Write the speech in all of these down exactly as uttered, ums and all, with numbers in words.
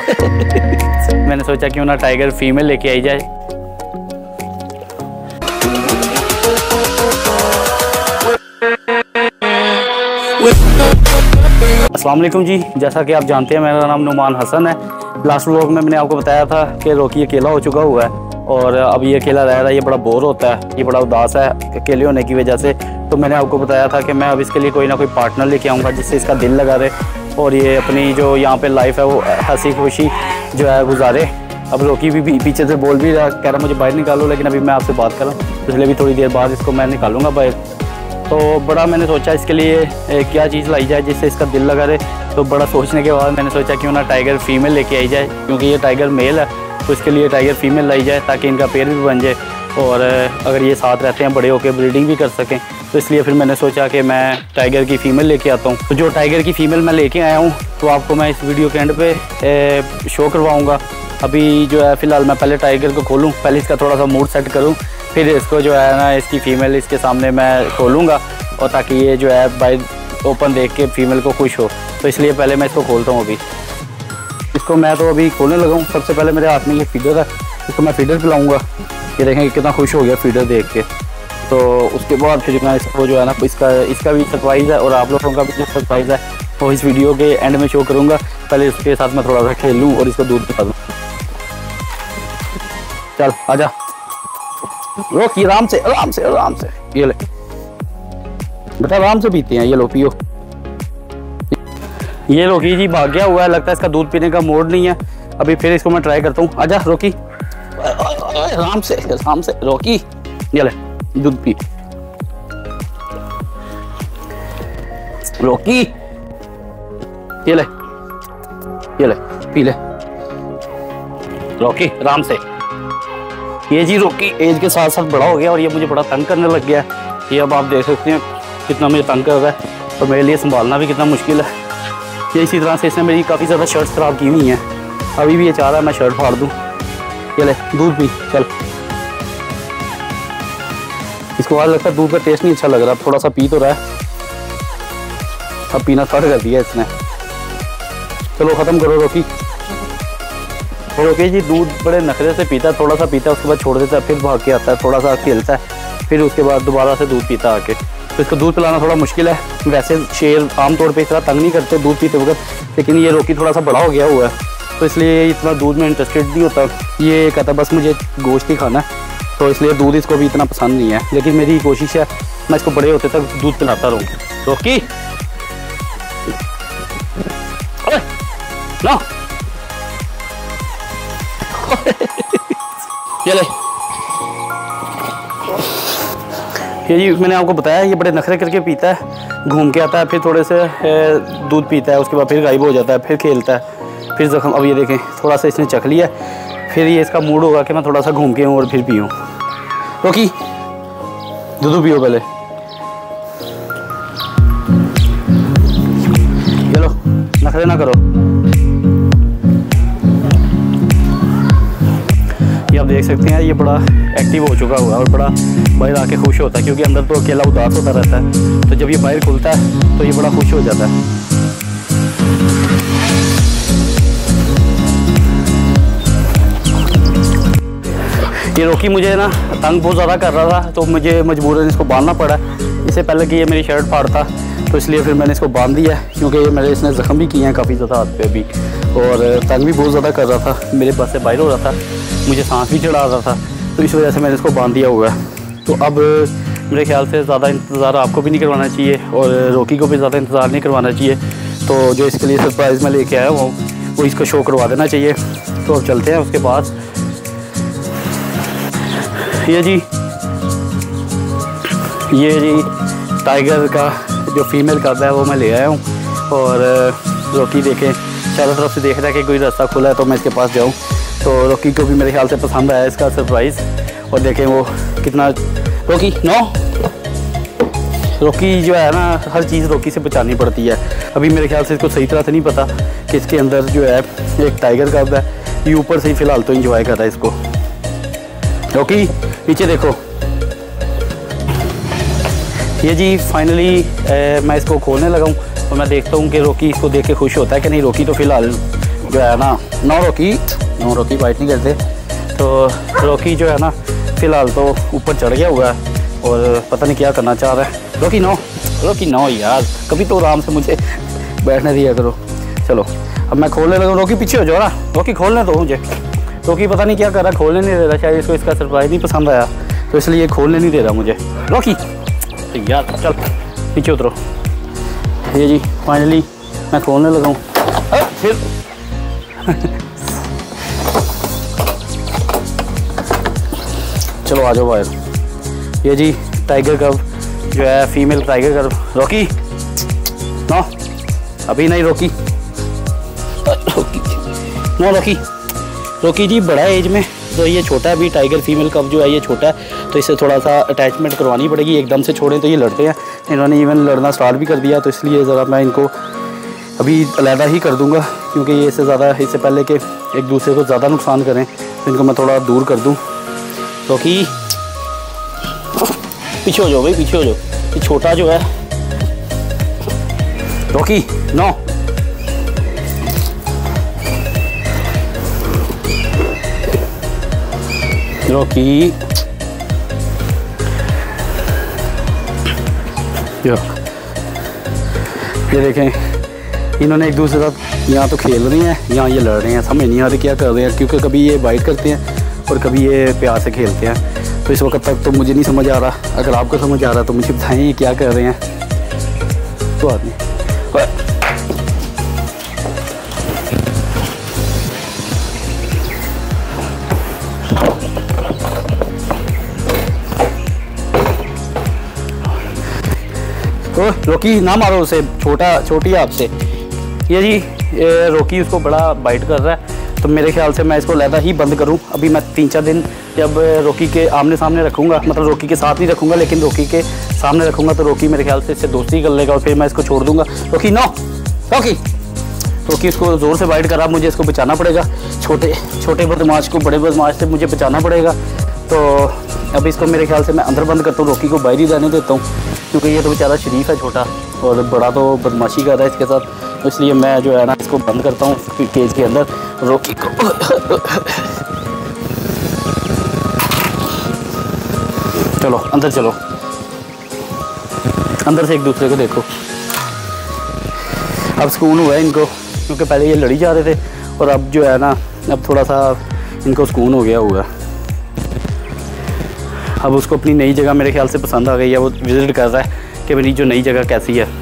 मैंने सोचा क्यों ना टाइगर फीमेल लेके आई जाए। अस्सलाम वालेकुम जी, जैसा कि आप जानते हैं मेरा नाम नुमान हसन है। लास्ट व्लॉग में मैंने आपको बताया था कि रॉकी अकेला हो चुका हुआ है और अब ये अकेला रह रहा है, ये बड़ा बोर होता है, ये बड़ा उदास है अकेले होने की वजह से। तो मैंने आपको बताया था कि मैं अब इसके लिए कोई ना कोई पार्टनर लेके आऊँगा जिससे इसका दिल लगा रहे और ये अपनी जो यहाँ पे लाइफ है वो हंसी खुशी जो है गुजारे। अब रॉकी भी, भी पीछे से बोल भी रहा, कह रहा मुझे बाहर निकालो, लेकिन अभी मैं आपसे बात कर रहा हूँ, इसलिए भी थोड़ी देर बाद इसको मैं निकालूंगा बाहर। तो बड़ा मैंने सोचा इसके लिए ए, क्या चीज़ लाई जाए जिससे इसका दिल लगा रहे। तो बड़ा सोचने के बाद मैंने सोचा क्यों ना टाइगर फीमेल लेके आई जाए, क्योंकि ये टाइगर मेल है तो इसके लिए टाइगर फीमेल लाई जाए ताकि इनका पेयर भी बन जाए और अगर ये साथ रहते हैं बड़े होकर ब्रीडिंग भी कर सकें। तो इसलिए फिर मैंने सोचा कि मैं टाइगर की फ़ीमेल लेके आता हूँ। तो जो टाइगर की फ़ीमेल मैं लेके आया हूँ तो आपको मैं इस वीडियो के एंड पे शो करवाऊँगा। अभी जो है फ़िलहाल मैं पहले टाइगर को खोलूँ, पहले इसका थोड़ा सा मूड सेट करूँ, फिर इसको जो है ना इसकी फ़ीमेल इसके सामने मैं खोलूँगा और ताकि ये जो है बाई ओपन देख के फ़ीमेल को खुश हो। तो इसलिए पहले मैं इसको खोलता हूँ। अभी इसको मैं तो अभी खोलने लगा हूँ। सबसे पहले मेरे हाथ में ये फीडर है, इसको मैं फीडर पिलाऊँगा। ये देखें कितना खुश हो गया फीडर देख के। तो उसके बाद फिर मैं इसको जो है ना इसका इसका भी सरप्राइज़ है और आप लोगों का भी जो सरप्राइज़ है वो इस वीडियो के एंड में शो करूँगा। पहले इसके साथ मैं थोड़ा सा खेल लूँ और इसको दूध पिला दूँ। चल आजा रोकी, आराम से आराम से आराम से, ये ले बेटा आराम से पीते हैं, ये लो पियो। ये रोकी जी भाग गया हुआ है, लगता है इसका दूध पीने का मूड नहीं है। अभी फिर इसको मैं ट्राई करता हूँ। आजा रोकी, आराम से आराम से रोकी, ये ले दूध पी। रोकी ये ले ये ले पी ले रोकी, आराम से। ये जी रोकी एज के साथ साथ बड़ा हो गया और ये मुझे बड़ा तंग करने लग गया है। ये अब आप देख सकते हैं कितना मुझे तंग कर रहा है और मेरे लिए संभालना भी कितना मुश्किल है। ये इसी तरह से इसने मेरी काफ़ी ज़्यादा शर्ट्स ख़राब की हुई हैं। अभी भी ये चाह रहा है मैं शर्ट फाड़ दूँ। ये ले दूध पी, चल। इसको आज लगता है दूध का टेस्ट नहीं अच्छा लग रहा, थोड़ा सा पी तो रहा है। अब पीना स्टार्ट कर दिया इसने। चलो ख़त्म करो रोकी। रोकी जी दूध बड़े नखरे से पीता है, थोड़ा सा पीता है उसके बाद छोड़ देता है, फिर भाग के आता है, थोड़ा सा खेलता है, फिर उसके बाद दोबारा से दूध पीता आके। तो इसको दूध पिलाना थोड़ा मुश्किल है। वैसे शेर आमतौर पे इस तरह तंग नहीं करते दूध पीते वक्त, लेकिन ये रोकी थोड़ा सा बड़ा हो गया हुआ है तो इसलिए इतना दूध में इंटरेस्टेड नहीं होता। ये कहता बस मुझे गोश्त ही खाना है, तो इसलिए दूध इसको भी इतना पसंद नहीं है। लेकिन मेरी कोशिश है मैं इसको बड़े होते तक दूध पिलाता रहूँ। रोकी ना ये ले। ये जी मैंने आपको बताया ये बड़े नखरे करके पीता है, घूम के आता है, फिर थोड़े से दूध पीता है, उसके बाद फिर गायब हो जाता है, फिर खेलता है, फिर जख्म। अब ये देखें थोड़ा सा इसने चख लिया, फिर ये इसका मूड होगा कि मैं थोड़ा सा घूम के हूँ और फिर पीऊँ। रोकी दूध पियो पहले, चलो नखरे ना करो। ये आप देख सकते हैं ये बड़ा एक्टिव हो चुका हुआ है और बड़ा बाहर आके खुश होता है, क्योंकि अंदर तो अकेला उदास होता रहता है। तो जब ये बाहर खुलता है तो ये बड़ा खुश हो जाता है। ये रोकी मुझे ना तंग बहुत ज़्यादा कर रहा था तो मुझे मजबूरन इसको बांधना पड़ा। इससे पहले कि ये मेरी शर्ट फाड़ता तो इसलिए फिर मैंने इसको बांध दिया, क्योंकि ये मेरे इसने ज़ख्म भी किए हैं काफ़ी ज़्यादा हाथ पे भी और तंग भी बहुत ज़्यादा कर रहा था, मेरे पास से बाहर हो रहा था, मुझे सांस भी चढ़ा रहा था, तो इस वजह से मैंने इसको बांध दिया हुआ है। तो अब मेरे ख्याल से ज़्यादा इंतज़ार आपको भी नहीं करवाना चाहिए और रोकी को भी ज़्यादा इंतज़ार नहीं करवाना चाहिए। तो जो इसके लिए सरप्राइज़ मैं लेके आया हूँ वो इसको शो करवा देना चाहिए। तो अब चलते हैं उसके पास। ये जी ये जी टाइगर का जो फीमेल कब है वो मैं ले आया हूँ और रोकी देखें चारों तरफ से देख रहा है कि कोई रास्ता खुला है तो मैं इसके पास जाऊँ। तो रोकी को भी मेरे ख्याल से पसंद आया इसका सरप्राइज़ और देखें वो कितना। रोकी नो रोकी जो है ना हर चीज़ रोकी से बचानी पड़ती है। अभी मेरे ख्याल से इसको सही तरह से नहीं पता कि इसके अंदर जो है एक टाइगर कब है। ये ऊपर से ही फ़िलहाल तो इंजॉय कर रहा है इसको। रोकी पीछे देखो। ये जी फाइनली मैं इसको खोलने लगा हूँ और मैं देखता हूँ कि रोकी इसको देख के खुश होता है कि नहीं। रोकी तो फ़िलहाल जो है ना no Rocky, no Rocky bite नहीं करते। तो रॉकी जो है ना फ़िलहाल तो ऊपर चढ़ गया हुआ है और पता नहीं क्या करना चाह रहा है। रॉकी नो, रॉकी नो यार, कभी तो आराम से मुझे बैठने दिया करो। चलो अब मैं खोलने लगा। रॉकी पीछे हो जाओ ना, रॉकी खोलने दो मुझे। रॉकी पता नहीं क्या कर रहा है, खोलने नहीं दे रहा, शायद इसको इसका सरप्राइज़ नहीं पसंद आया तो इसलिए खोलने नहीं दे रहा मुझे। रॉकी यार चल पीछे उतरो। ये जी फाइनली मैं खोलने लगा हूँ। फिर चलो आ जाओ बाहर। ये जी टाइगर कब जो है, female tiger cub. Rocky no, अभी नहीं Rocky, Rocky no Rocky. Rocky ji बड़ा है एज में, तो ये छोटा है अभी। टाइगर फीमेल कब जो है ये छोटा है, तो इससे थोड़ा सा अटैचमेंट करवानी पड़ेगी। एकदम से छोड़ें तो ये लड़ते हैं। इन्होंने इवन लड़ना स्टार्ट भी कर दिया, तो इसलिए ज़रा मैं इनको अभी अलहदा ही कर दूंगा, क्योंकि ये इससे ज़्यादा, इससे पहले कि एक दूसरे को ज़्यादा नुकसान करें, तो इनको मैं थोड़ा दूर कर दूँ। रॉकी पीछे हो जाओ भाई, पीछे हो जाओ। ये छोटा जो है रॉकी नो। रॉकी ये देखें, इन्होंने एक दूसरे के साथ यहाँ तो खेल रहे हैं, यहाँ ये लड़ रहे हैं। समझ नहीं आ रही क्या कर रहे हैं, क्योंकि कभी ये बाइट करते हैं और कभी ये प्यार से खेलते हैं। तो इस वक्त तक तो मुझे नहीं समझ आ रहा। अगर आपको समझ आ रहा तो मुझे बताएं ये क्या कर रहे हैं। तो आदमी तो रॉकी ना मारो उसे, छोटा छोटी है आपसे। ये जी ये रॉकी उसको बड़ा बाइट कर रहा है, तो मेरे ख्याल से मैं इसको लहदा ही बंद करूं। अभी मैं तीन चार दिन जब रॉकी के आमने सामने रखूंगा, मतलब रॉकी के साथ नहीं रखूंगा लेकिन रॉकी के सामने रखूंगा, तो रॉकी मेरे ख्याल से इससे दोस्ती कर लेगा और फिर मैं इसको छोड़ दूंगा। रॉकी नो, रॉकी रॉकी इसको ज़ोर से बाइट करा, मुझे इसको बचाना पड़ेगा। छोटे छोटे बदमाश को बड़े बदमाश से मुझे बचाना पड़ेगा। तो अभी इसको मेरे ख्याल से मैं अंदर बंद करता हूँ, रॉकी को बाहर ही रहने देता हूँ, क्योंकि ये तो बेचारा शरीफ है छोटा, और बड़ा तो बदमाशी कर रहा है इसके साथ। तो इसलिए मैं जो है ना इसको बंद करता हूँ केज के अंदर, रॉकी को। चलो अंदर चलो, अंदर से एक दूसरे को देखो। अब सुकून हुआ है इनको, क्योंकि पहले ये लड़ी जा रहे थे और अब जो है ना अब थोड़ा सा इनको सुकून हो गया हुआ। अब उसको अपनी नई जगह मेरे ख्याल से पसंद आ गई है, वो विज़िट कर रहा है कि मेरी जो नई जगह कैसी है।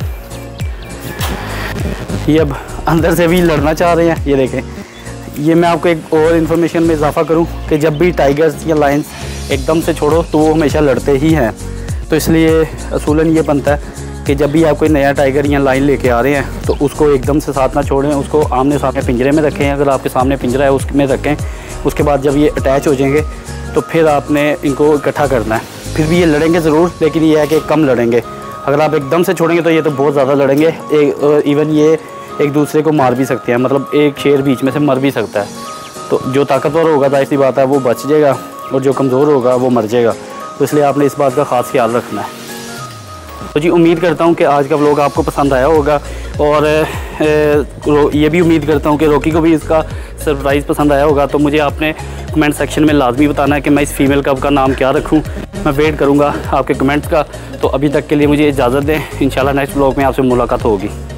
ये अब अंदर से भी लड़ना चाह रहे हैं। ये देखें, ये मैं आपको एक और इन्फॉर्मेशन में इजाफा करूं कि जब भी टाइगर्स या लायंस एकदम से छोड़ो तो वो हमेशा लड़ते ही हैं। तो इसलिए असूलन ये बनता है कि जब भी आप कोई नया टाइगर या लाइन लेके आ रहे हैं तो उसको एकदम से साथ ना छोड़ें, उसको आमने सामने पिंजरे में रखें। अगर आपके सामने पिंजरा है उसमें रखें। उसके बाद जब ये अटैच हो जाएंगे तो फिर आपने इनको इकट्ठा करना है। फिर भी ये लड़ेंगे ज़रूर, लेकिन ये है कि कम लड़ेंगे। अगर आप एकदम से छोड़ेंगे तो ये तो बहुत ज़्यादा लड़ेंगे। एक इवन ये एक दूसरे को मार भी सकते हैं, मतलब एक शेर बीच में से मर भी सकता है। तो जो ताकतवर होगा जाहिर सी बात है वो बच जाएगा, और जो कमज़ोर होगा वो मर जाएगा। तो इसलिए आपने इस बात का ख़ास ख्याल रखना है। तो जी उम्मीद करता हूँ कि आज का व्लॉग आपको पसंद आया होगा, और ये भी उम्मीद करता हूँ कि रॉकी को भी इसका सरप्राइज़ पसंद आया होगा। तो मुझे आपने कमेंट सेक्शन में लाजमी बताना है कि मैं इस फीमेल कब का नाम क्या रखूँ। मैं वेट करूँगा आपके कमेंट्स का। तो अभी तक के लिए मुझे इजाज़त दें, इंशाल्लाह नेक्स्ट व्लॉग में आपसे मुलाकात होगी।